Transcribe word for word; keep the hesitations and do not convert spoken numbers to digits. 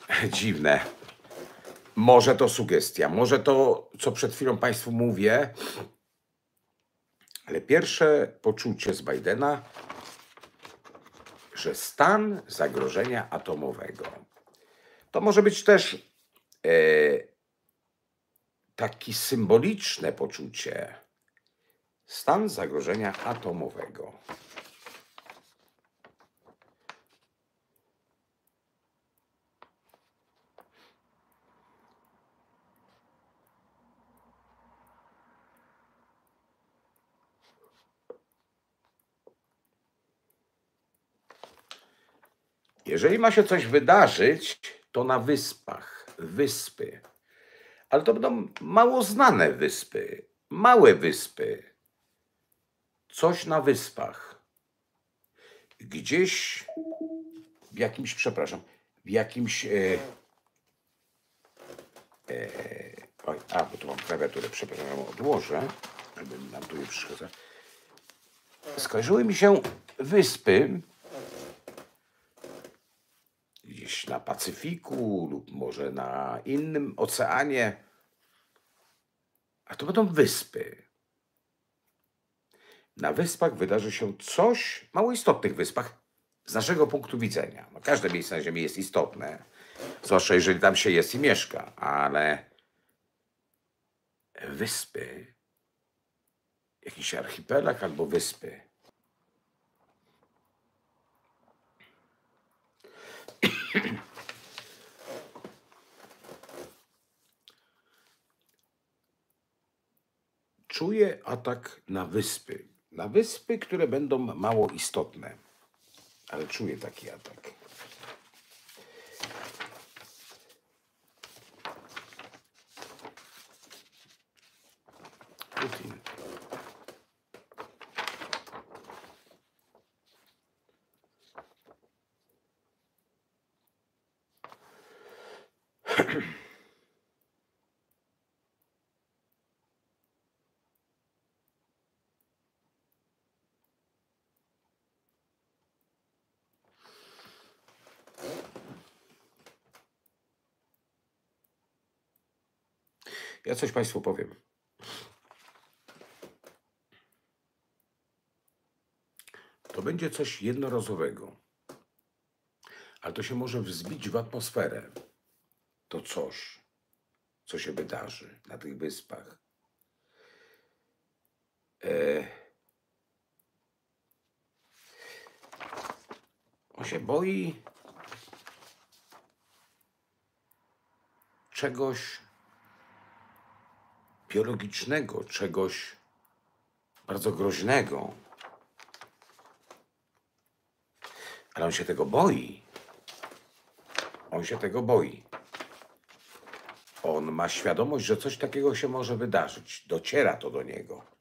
Dziwne. Może to sugestia, może to, co przed chwilą Państwu mówię, ale pierwsze poczucie z Bidena, że stan zagrożenia atomowego to może być też e, takie symboliczne poczucie. Stan zagrożenia atomowego. Jeżeli ma się coś wydarzyć, to na wyspach, wyspy. Ale to będą mało znane wyspy, małe wyspy. Coś na wyspach. Gdzieś w jakimś, przepraszam, w jakimś... E, e, oj, a, bo tu mam klawiaturę, przepraszam, ją odłożę, żeby nam tu nie przeszkadza. Skojarzyły mi się wyspy gdzieś na Pacyfiku lub może na innym oceanie. A to będą wyspy. Na wyspach wydarzy się coś, mało istotnych wyspach, z naszego punktu widzenia. No, każde miejsce na Ziemi jest istotne, zwłaszcza jeżeli tam się jest i mieszka, ale wyspy, jakiś archipelag albo wyspy. Czuję atak na wyspy. Na wyspy, które będą mało istotne. Ale czuję taki atak. Putin. Ja coś Państwu powiem. To będzie coś jednorazowego, ale to się może wzbić w atmosferę. To coś, co się wydarzy na tych wyspach. E... On się boi czegoś biologicznego, czegoś bardzo groźnego. Ale on się tego boi. On się tego boi. On ma świadomość, że coś takiego się może wydarzyć. Dociera to do niego.